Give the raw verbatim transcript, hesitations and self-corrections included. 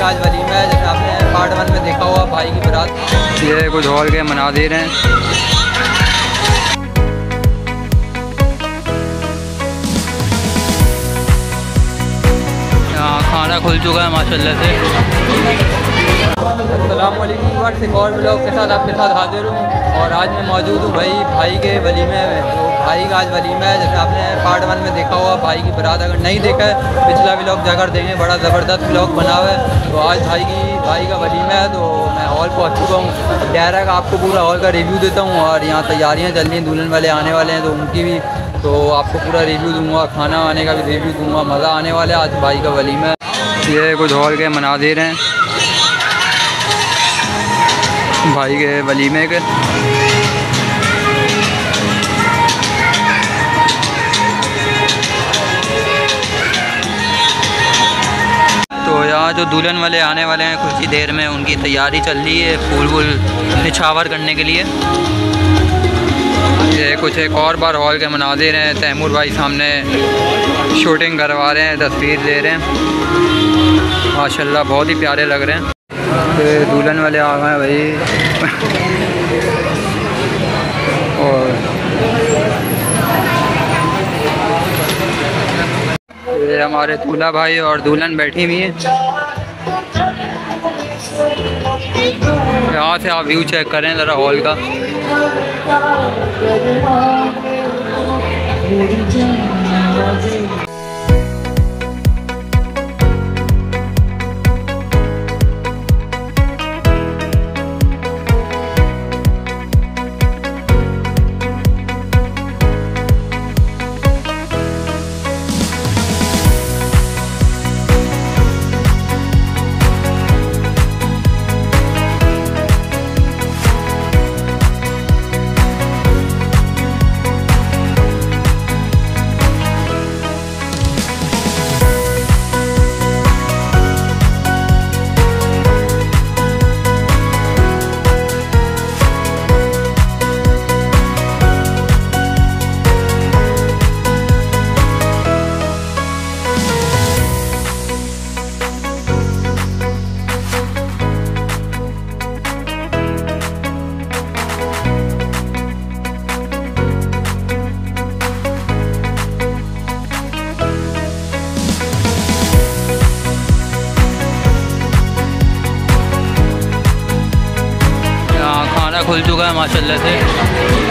का आज वलीमा है। जैसे आपने पार्ट वन में देखा हुआ भाई की बारात। ये कुछ हॉल के मनाज़िर हैं। यहाँ खाना खुल चुका है माशाल्लाह से। अस्सलाम वालेकुम व्यूअर्स, एक और ब्लॉग के साथ आपके साथ हाजिर हूँ और आज मैं मौजूद हूँ भाई भाई के वलीमे में। तो भाई का आज वलीमा है। जैसे आपने पार्ट वन में देखा हुआ भाई की बारात, अगर नहीं देखा है पिछला व्लॉग जाकर देखें, बड़ा ज़बरदस्त व्लॉग बना हुआ है। तो आज भाई की भाई का वलीमा है तो मैं हॉल पहुँच चुका हूँ। डायरेक्ट आपको पूरा हॉल का रिव्यू देता हूँ और यहाँ तैयारियाँ चल रही हैं, दुल्हन वाले आने वाले हैं तो उनकी भी तो आपको पूरा रिव्यू दूँगा, खाना आने का भी रिव्यू दूँगा। मज़ा आने वाला है, आज भाई का वलीमा है। ये कुछ हॉल के मनाज़िर हैं भाई के वलीमे के। तो यहाँ जो दुल्हन वाले आने वाले हैं कुछ ही देर में, उनकी तैयारी चल रही है फूल वूल निछावर करने के लिए। ये कुछ एक और बार हॉल के मनाज़िर हैं। तैमूर भाई सामने शूटिंग करवा रहे हैं, तस्वीर ले रहे हैं। माशाल्लाह बहुत ही प्यारे लग रहे हैं। ये दुल्हन वाले आ गए हैं भाई। और ये हमारे दूल्हा भाई और दुल्हन बैठी हुई हैं। यहाँ से आप व्यू चेक करें ज़रा हॉल का। खुल चुका है माशाल्लाह से।